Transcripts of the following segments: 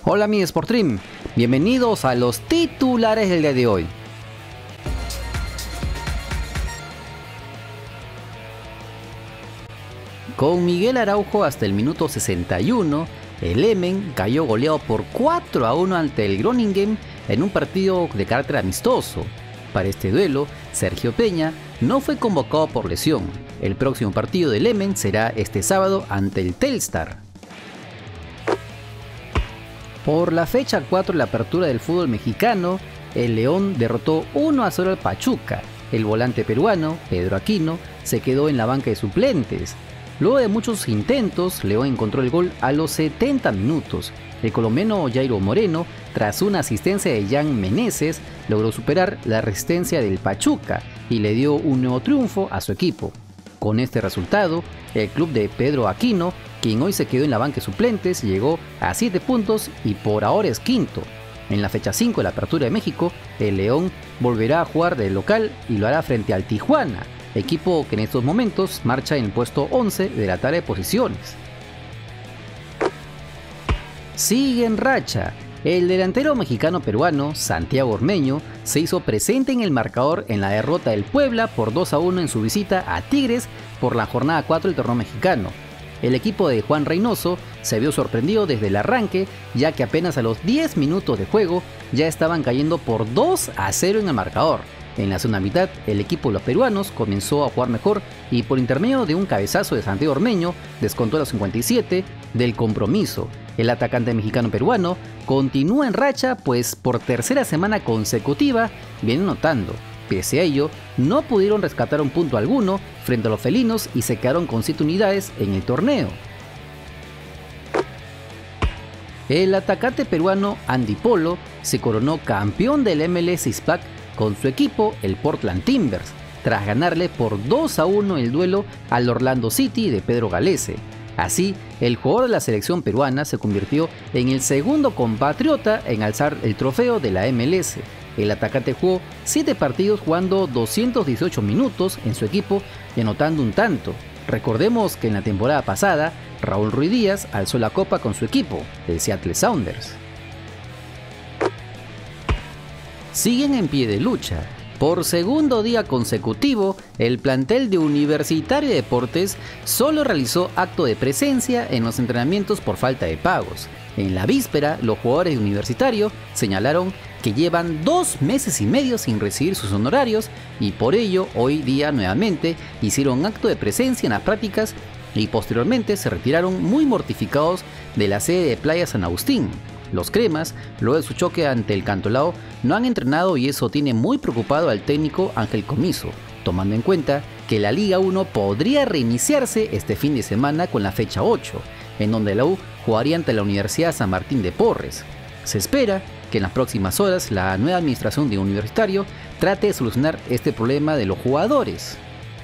Hola mi Sportrim, bienvenidos a los titulares del día de hoy. Con Miguel Araujo hasta el minuto 61, el Emmen cayó goleado por 4-1 ante el Groningen en un partido de carácter amistoso. Para este duelo, Sergio Peña no fue convocado por lesión. El próximo partido del Emmen será este sábado ante el Telstar. Por la fecha 4 de la apertura del fútbol mexicano, el León derrotó 1-0 al Pachuca. El volante peruano, Pedro Aquino, se quedó en la banca de suplentes. Luego de muchos intentos, León encontró el gol a los 70 minutos. El colombiano Jairo Moreno, tras una asistencia de Jan Meneses, logró superar la resistencia del Pachuca y le dio un nuevo triunfo a su equipo. Con este resultado, el club de Pedro Aquino, quien hoy se quedó en la banca de suplentes, llegó a 7 puntos y por ahora es quinto. En la fecha 5 de la Apertura de México, el León volverá a jugar de local y lo hará frente al Tijuana, equipo que en estos momentos marcha en el puesto 11 de la tabla de posiciones. Sigue en racha. El delantero mexicano-peruano Santiago Ormeño se hizo presente en el marcador en la derrota del Puebla por 2-1 en su visita a Tigres por la jornada 4 del torneo mexicano. El equipo de Juan Reynoso se vio sorprendido desde el arranque, ya que apenas a los 10 minutos de juego ya estaban cayendo por 2-0 en el marcador. En la segunda mitad, el equipo de los peruanos comenzó a jugar mejor y por intermedio de un cabezazo de Santiago Ormeño descontó a los 57 del compromiso. El atacante mexicano-peruano continúa en racha, pues por tercera semana consecutiva viene anotando. Pese a ello, no pudieron rescatar un punto alguno frente a los felinos y se quedaron con 7 unidades en el torneo. El atacante peruano Andy Polo se coronó campeón del MLS Six-Pack con su equipo, el Portland Timbers, tras ganarle por 2-1 el duelo al Orlando City de Pedro Galese. Así, el jugador de la selección peruana se convirtió en el segundo compatriota en alzar el trofeo de la MLS. El atacante jugó 7 partidos jugando 218 minutos en su equipo y anotando un tanto. Recordemos que en la temporada pasada, Raúl Ruiz Díaz alzó la copa con su equipo, el Seattle Sounders. Siguen en pie de lucha. Por segundo día consecutivo, el plantel de Universitario de Deportes solo realizó acto de presencia en los entrenamientos por falta de pagos. En la víspera, los jugadores de Universitario señalaron que llevan 2 meses y medio sin recibir sus honorarios y por ello hoy día nuevamente hicieron acto de presencia en las prácticas y posteriormente se retiraron muy mortificados de la sede de Playa San Agustín. Los cremas, luego de su choque ante el Cantolao, no han entrenado y eso tiene muy preocupado al técnico Ángel Comiso, tomando en cuenta que la Liga 1 podría reiniciarse este fin de semana con la fecha 8, en donde la U jugaría ante la Universidad San Martín de Porres. Se espera que en las próximas horas la nueva administración de Universitario trate de solucionar este problema de los jugadores.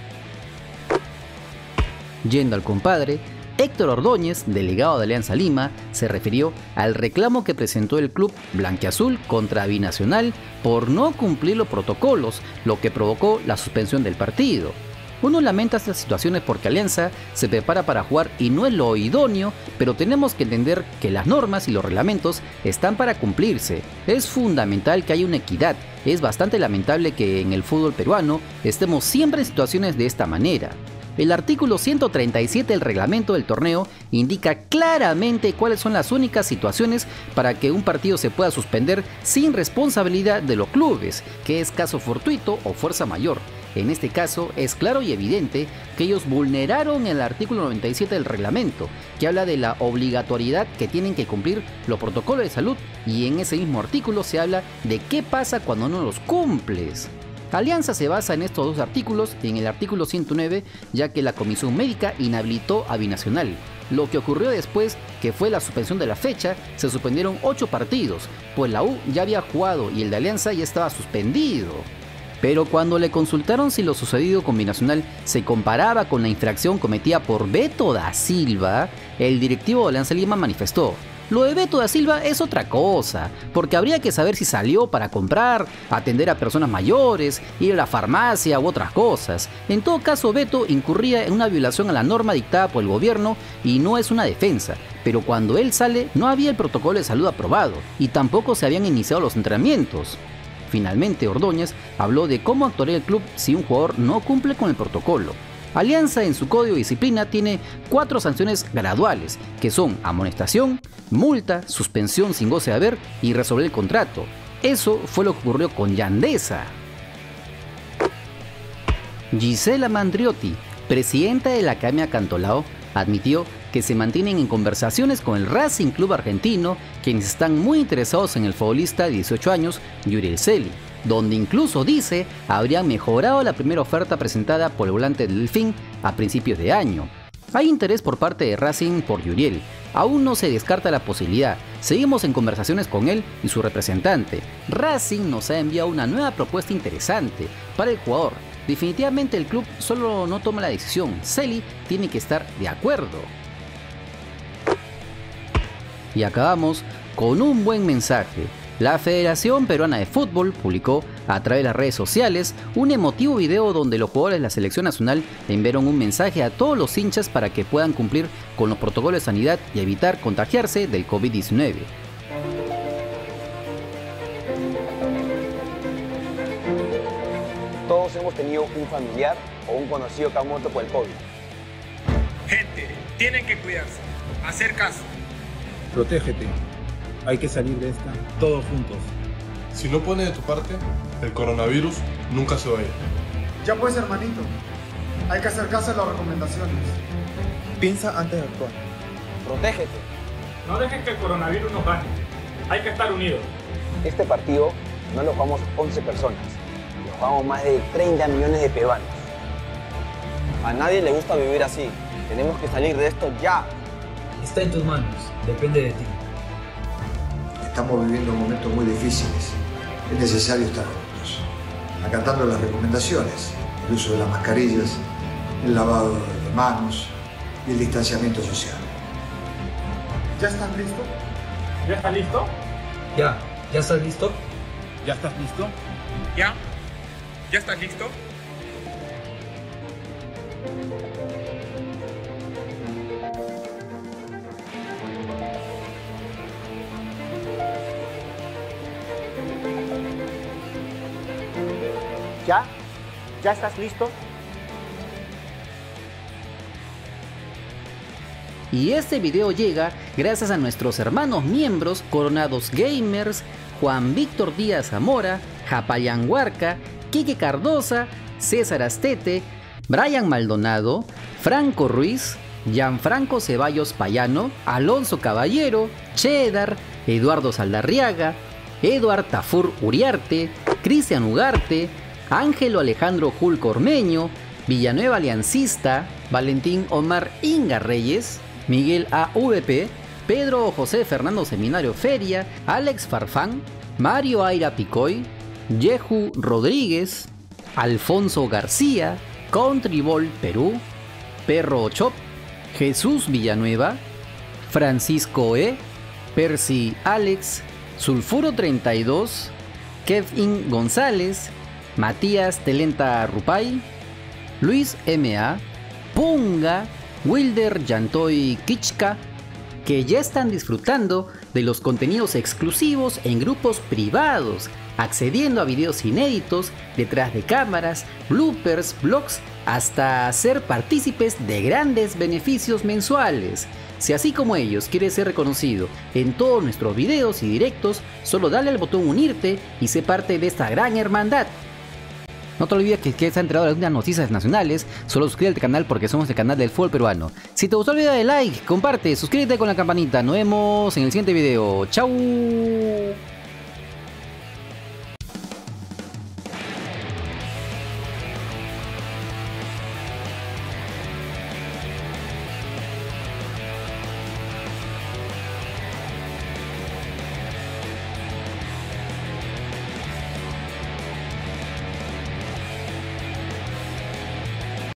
Yendo al compadre, Héctor Ordóñez, delegado de Alianza Lima, se refirió al reclamo que presentó el club blanquiazul contra Binacional por no cumplir los protocolos, lo que provocó la suspensión del partido. Uno lamenta estas situaciones porque Alianza se prepara para jugar y no es lo idóneo, pero tenemos que entender que las normas y los reglamentos están para cumplirse. Es fundamental que haya una equidad. Es bastante lamentable que en el fútbol peruano estemos siempre en situaciones de esta manera. El artículo 137 del reglamento del torneo indica claramente cuáles son las únicas situaciones para que un partido se pueda suspender sin responsabilidad de los clubes, que es caso fortuito o fuerza mayor. En este caso es claro y evidente que ellos vulneraron el artículo 97 del reglamento, que habla de la obligatoriedad que tienen que cumplir los protocolos de salud, y en ese mismo artículo se habla de qué pasa cuando no los cumples. Alianza se basa en estos dos artículos y en el artículo 109, ya que la Comisión Médica inhabilitó a Binacional. Lo que ocurrió después, que fue la suspensión de la fecha, se suspendieron 8 partidos, pues la U ya había jugado y el de Alianza ya estaba suspendido. Pero cuando le consultaron si lo sucedido con Binacional se comparaba con la infracción cometida por Beto da Silva, el directivo de Alianza Lima manifestó: Lo de Beto da Silva es otra cosa, porque habría que saber si salió para comprar, atender a personas mayores, ir a la farmacia u otras cosas. En todo caso, Beto incurría en una violación a la norma dictada por el gobierno y no es una defensa. Pero cuando él sale, no había el protocolo de salud aprobado y tampoco se habían iniciado los entrenamientos. Finalmente, Ordóñez habló de cómo actuaría el club si un jugador no cumple con el protocolo. Alianza en su código de disciplina tiene 4 sanciones graduales, que son amonestación, multa, suspensión sin goce de haber y resolver el contrato. Eso fue lo que ocurrió con Yandesa. Gisela Mandriotti, presidenta de la Academia Cantolao, admitió que se mantienen en conversaciones con el Racing Club argentino, quienes están muy interesados en el futbolista de 18 años, Yuriel Celi, donde incluso dice habrían mejorado la primera oferta presentada por el volante del Delfín a principios de año. Hay interés por parte de Racing por Yuriel, aún no se descarta la posibilidad, seguimos en conversaciones con él y su representante. Racing nos ha enviado una nueva propuesta interesante para el jugador. Definitivamente el club solo no toma la decisión, Celi tiene que estar de acuerdo. Y acabamos con un buen mensaje. La Federación Peruana de Fútbol publicó a través de las redes sociales un emotivo video donde los jugadores de la selección nacional enviaron un mensaje a todos los hinchas para que puedan cumplir con los protocolos de sanidad y evitar contagiarse del COVID-19. Todos hemos tenido un familiar o un conocido que ha muerto por el COVID. Gente, tienen que cuidarse, hacer caso. Protégete. Hay que salir de esta todos juntos. Si no pones de tu parte, el coronavirus nunca se va a ir. Ya pues, hermanito. Hay que hacer caso a las recomendaciones. Piensa antes de actuar. Protégete. No dejen que el coronavirus nos gane. Hay que estar unidos. Este partido no lo jugamos 11 personas. Lo jugamos más de 30 millones de peruanos. A nadie le gusta vivir así. Tenemos que salir de esto ya. Está en tus manos. Depende de ti. Estamos viviendo momentos muy difíciles. Es necesario estar juntos, acatando las recomendaciones, el uso de las mascarillas, el lavado de manos y el distanciamiento social. ¿Ya estás listo? ¿Ya está listo? ¿Ya estás listo? ¿Ya estás listo? ¿Ya? ¿Ya estás listo? ¿Ya? ¿Ya estás listo? Y este video llega gracias a nuestros hermanos miembros Coronados Gamers, Juan Víctor Díaz Zamora, Japayán Huarca, Quique Cardosa, César Astete, Brian Maldonado, Franco Ruiz, Gianfranco Ceballos Payano, Alonso Caballero, Cheddar, Eduardo Saldarriaga, Eduard Tafur Uriarte, Cristian Ugarte, Ángelo Alejandro Julco Ormeño, Villanueva Aliancista, Valentín Omar Inga Reyes, Miguel AVP, Pedro José Fernando Seminario Feria, Alex Farfán, Mario Aira Picoy, Yehu Rodríguez, Alfonso García, Country Ball Perú, Perro Chop, Jesús Villanueva, Francisco E, Percy Alex, Sulfuro 32, Kevin González, Matías Telenta Rupay, Luis M.A., Punga, Wilder Yantoy Kichka, que ya están disfrutando de los contenidos exclusivos en grupos privados, accediendo a videos inéditos, detrás de cámaras, bloopers, vlogs, hasta ser partícipes de grandes beneficios mensuales. Si así como ellos quieres ser reconocido en todos nuestros videos y directos, solo dale al botón unirte y sé parte de esta gran hermandad. No te olvides que quieres enterado de algunas noticias nacionales, solo suscríbete al canal porque somos el canal del fútbol peruano. Si te gustó el video, dale like, comparte, suscríbete con la campanita. Nos vemos en el siguiente video. ¡Chau!